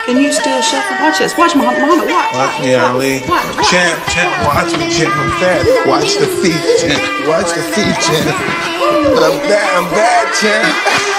Can you still shuffle? Watch this. Watch Muhammad. Watch me, Ali. Champ, watch me, champ. I'm fat. Watch the feet, champ. Watch the feet, champ. I'm bad, champ.